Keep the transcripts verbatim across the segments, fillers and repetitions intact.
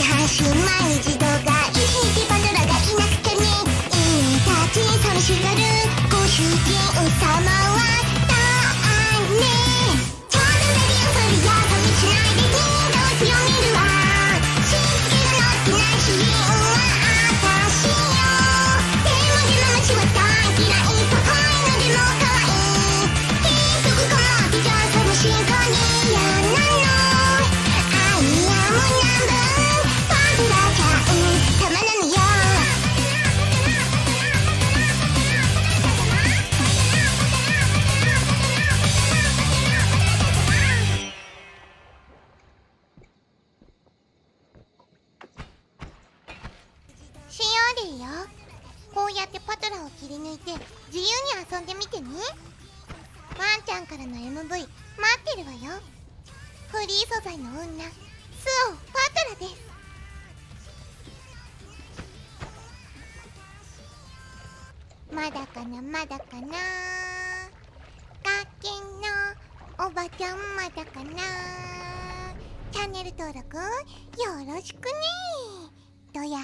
端毎日動画いい気バトラがいなくてね犬たち寂しがるご主人様は誰ちょうどレディオそれやと見しないでねどうしよう見るわしつけが乗ってない主人は私よでもでも虫は大嫌い高いのでも可愛い結局この美女寂しい子に嫌なの愛やもなんだパブラちゃんたまらぬよしようでよこうやってパトラを切り抜いて自由に遊んでみてねワンちゃんからの エムブイ 待ってるわよフリー素材の女スオパトラですまだかなまだかなガキのおばちゃんまだかなチャンネル登録よろしくねどや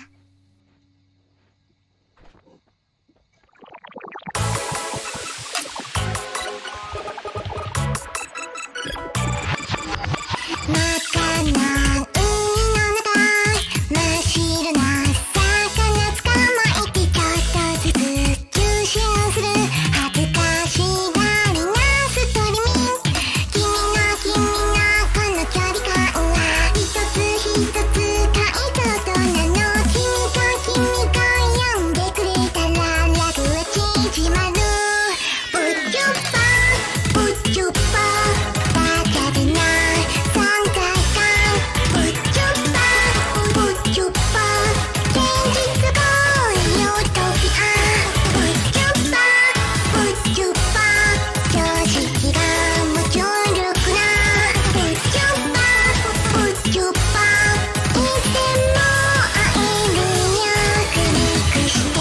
まかないの中真っ白な魚捕まえてちょっとずつ吸収する恥ずかしがりなストリーミング君の君のこの距離感は一つ一つ解像度なの君が君が読んでくれたら楽は縮まるプッチュッパープッチュッパーバカでないさんかいかんプッチュッパープッチュッパー現実超えようときあプッチュッパープッチュッパー常識が無重力なプッチュッパープッチュッパーいつでも会えるよクリックして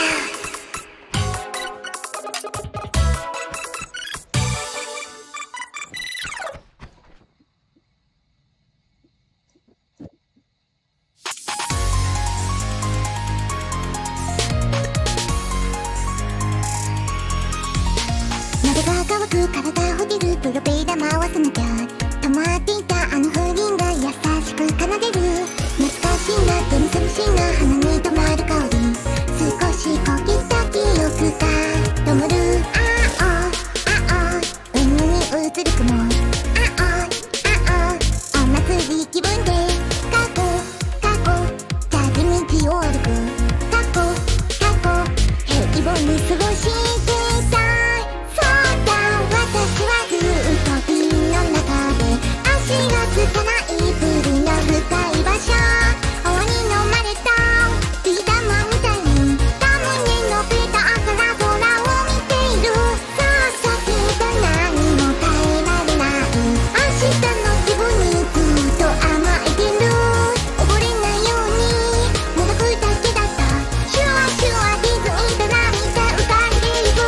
喉が渇く体ほてるプロペラ回さなきゃ止まっていたあの風鈴が優しく奏でる懐かしいなでも寂しいな鼻に止まる香り少し焦げた記憶が灯るあおあお海に映る雲あおあおお祭り気分で過去過去旅道を歩く過去過去平凡に過ごしてたそうだ私はずっと瓶の中で足がつかないプールの深い場所泡に飲まれたビー玉みたいにタムネのペーターから空を見ているさあさけど何も耐えられない明日の自分にずっと甘えてる溺れないようにもがくだけだったシュワシュワディズニーと涙浮かんでいく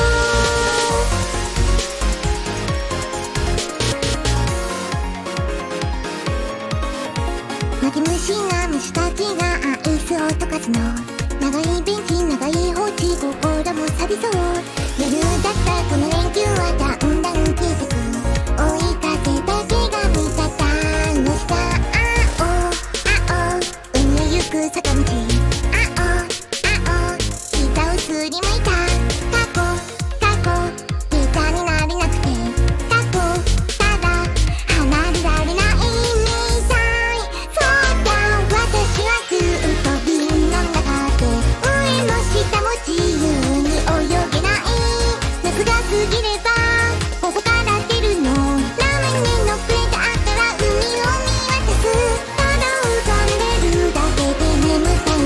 泣き虫な虫たちがアイスを溶かすの長いベンチ長い放置心も錆びそう夜だったこの連休はだんだん消えてく追い風だけが味方の下あおあお海へ行く坂道あおあお膝をすりむいた過去過去下手になれなくて過去ただ離れられないみたいそうだ私はずっと瓶の中で上も下も自由に泳げない夏が過ぎれば頬から出るのラムネのプレーターから海を見渡すただ浮かんでるだけで眠たい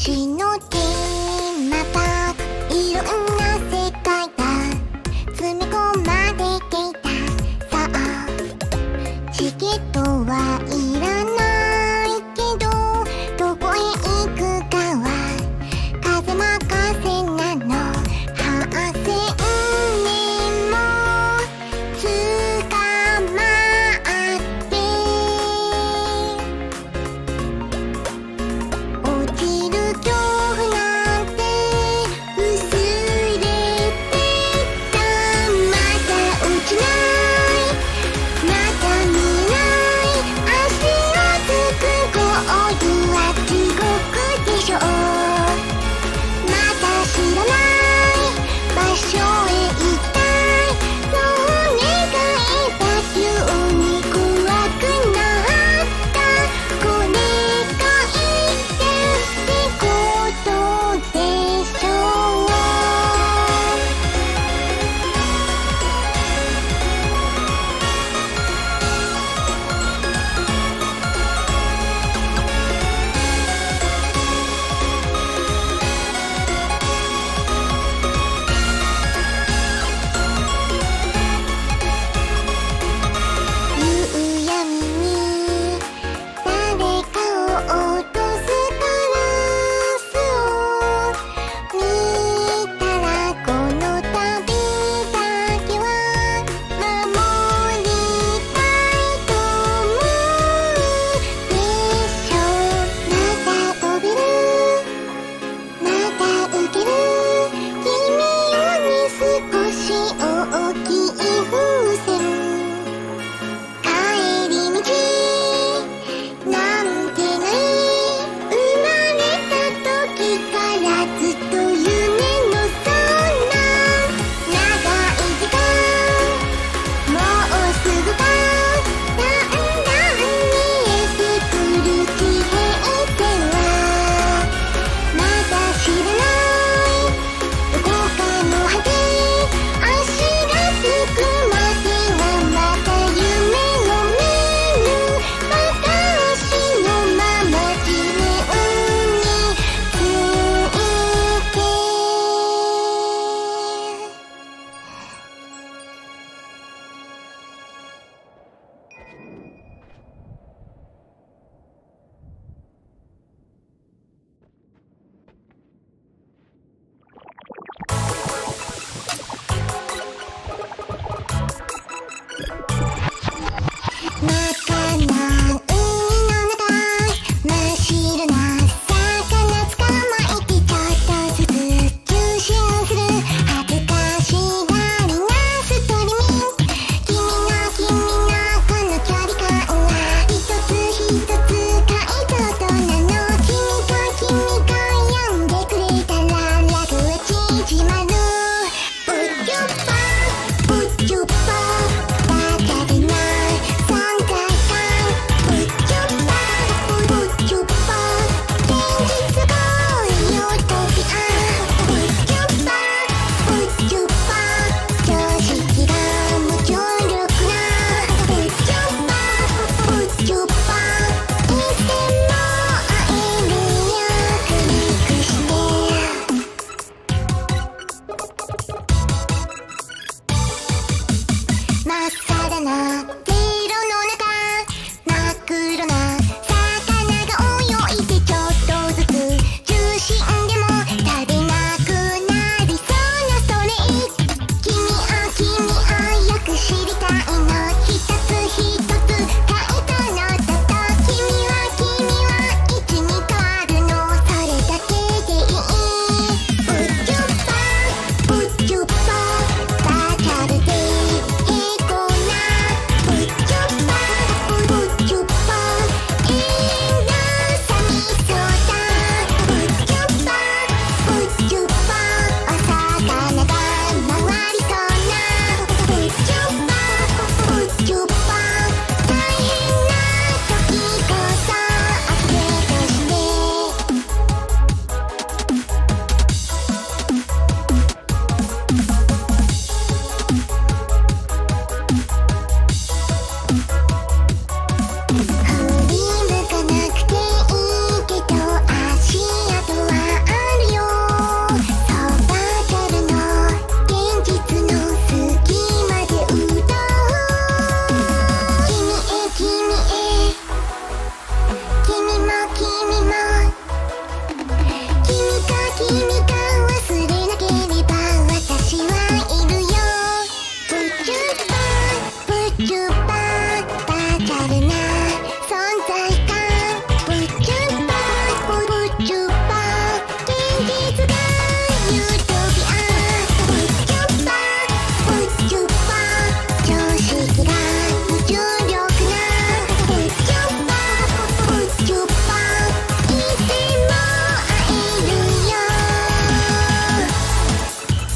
私の手またいろんな世界が詰め込まれていた。さあチケットはいらないけどどこへ行くかは風任せなの。はっせんねんも捕まって落ちる今日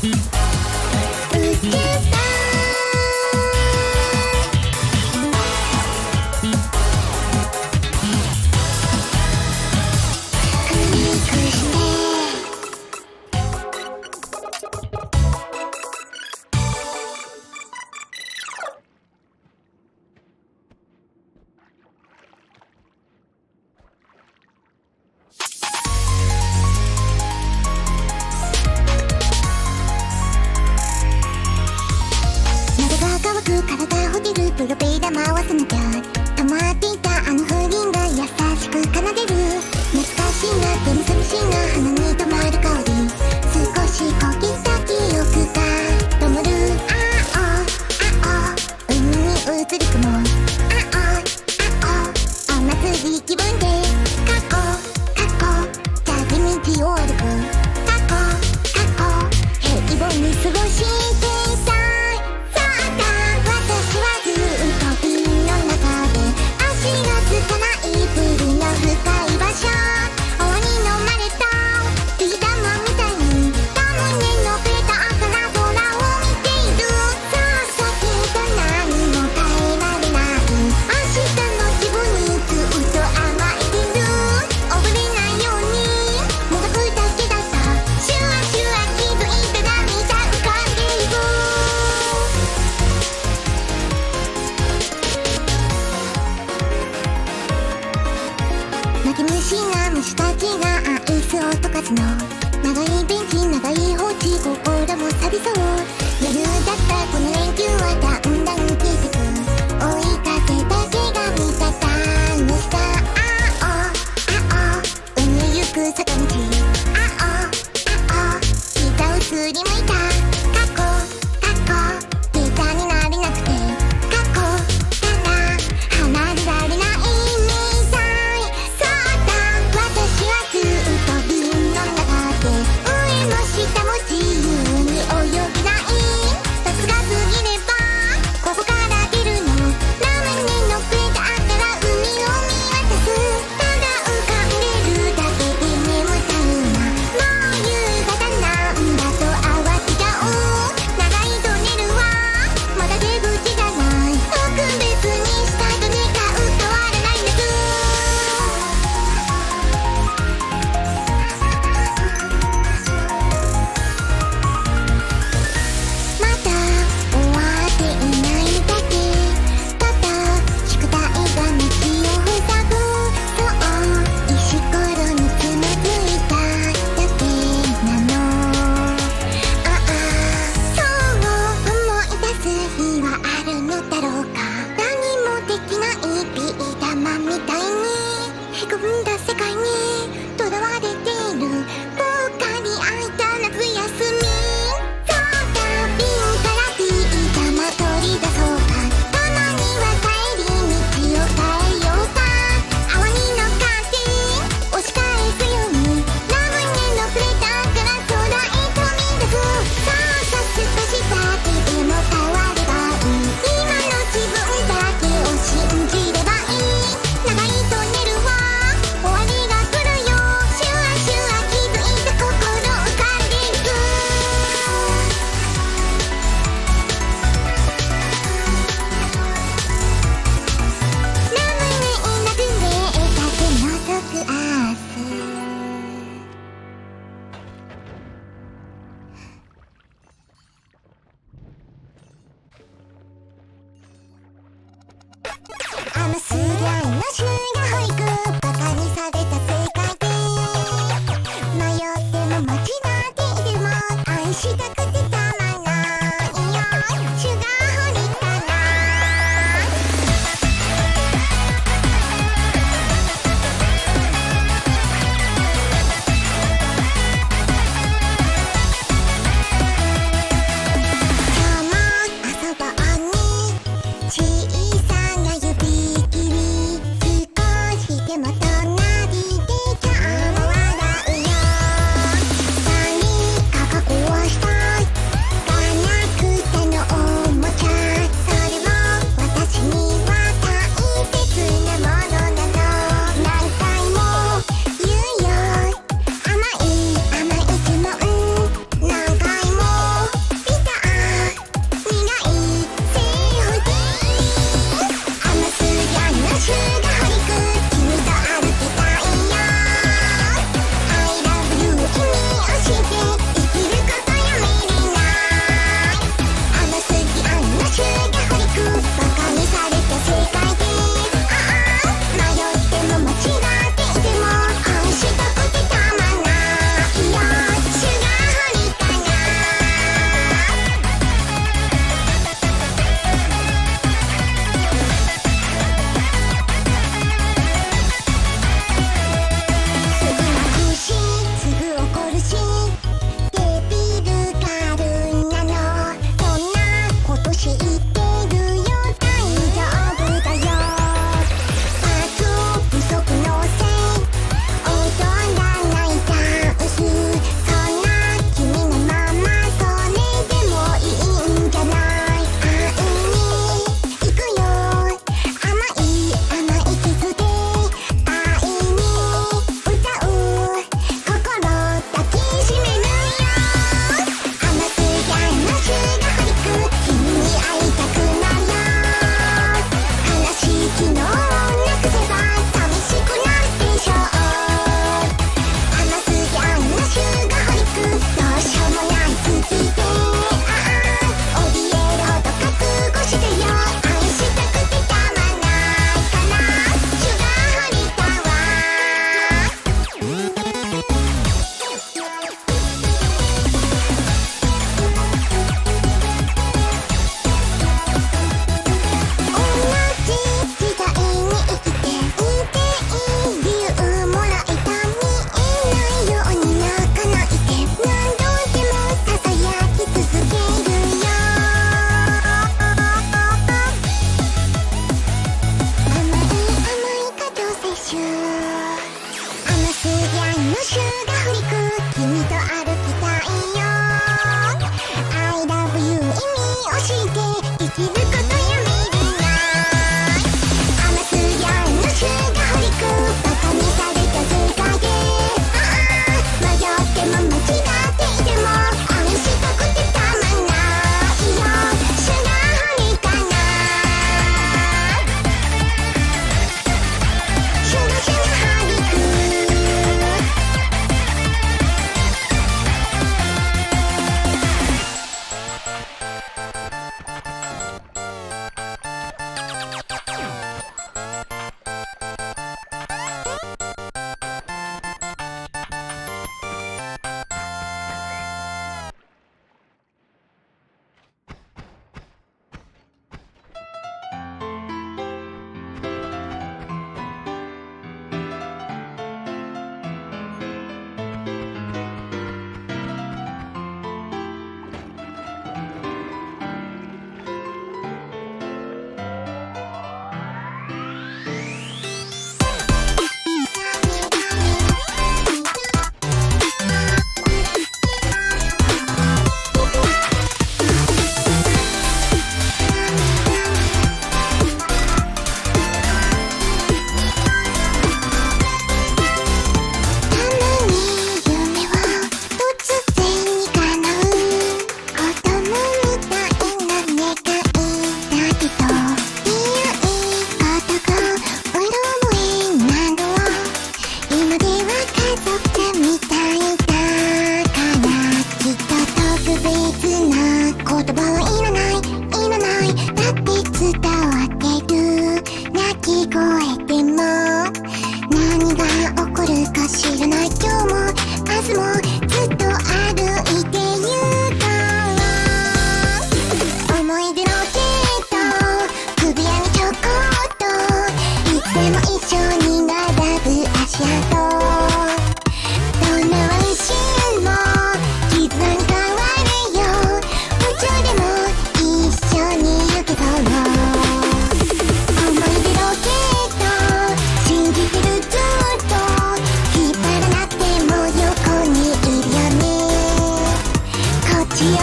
プロペラ回さなきゃ止まっていたあの風鈴が優しく奏でる懐かしいなでも寂しいな鼻に止まる香り少し焦げた記憶が灯るあおあお海に映り雲あおあおお祭り気分で過去過去旅道を歩く過去過去平凡に過ごしていた虫たちがアイスを溶かすの長いベンチ長い放置心も錆びそう夜だったこの連休はだんだん消えてく追い風だけが味方の下あおあお海へ行く坂道あおあお膝をすりむいた過去過去下駄になれなくて過去から離れられない下も自由に泳ぎないさすがすぎればここから出るのラムネのプレーターから海を見渡すただ浮かんでるだけで眠たうなもう夕方なんだと慌てちゃう長いトンネルはまだ出口がない特別にしたと願う変わらないんです甘すぎないのしが保育バカにされた世界で迷っても間違っていても愛したくてたまないよシュガーホリかな今日も遊ぼうに小さな指切り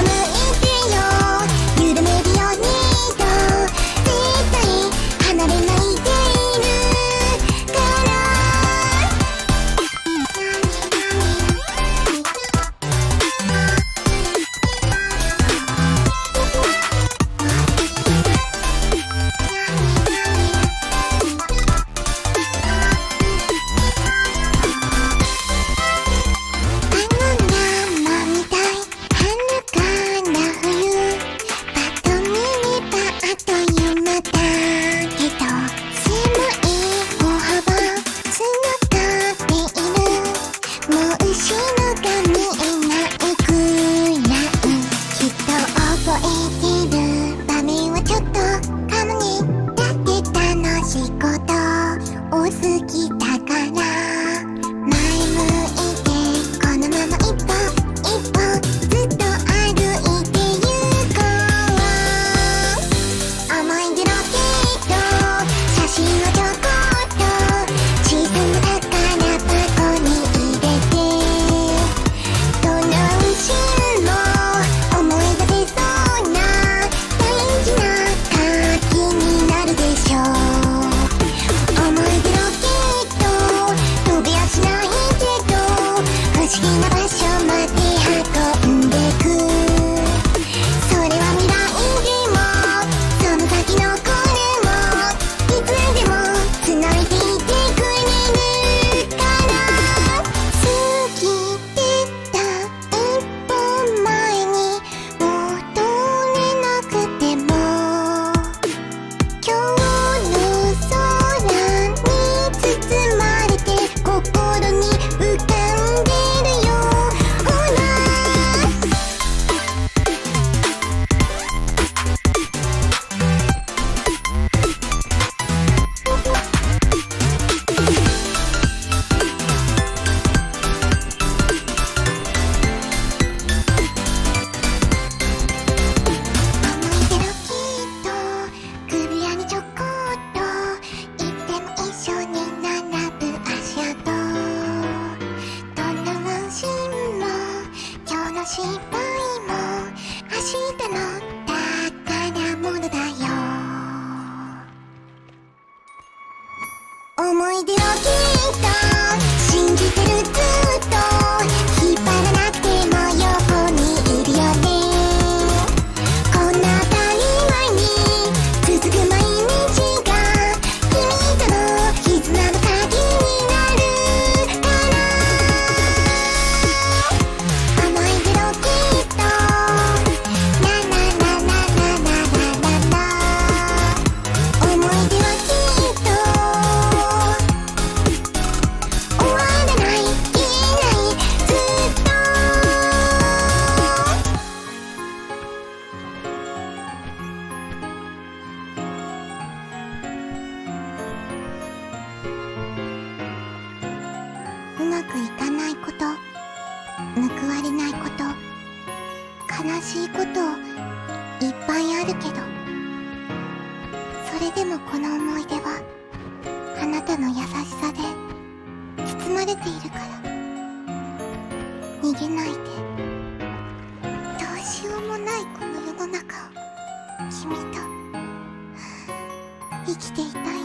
うまくいかないこと、報われないこと、悲しいこといっぱいあるけど、それでもこの思い出はあなたの優しさで包まれているから、逃げないで。どうしようもないこの世の中を君と生きていたい。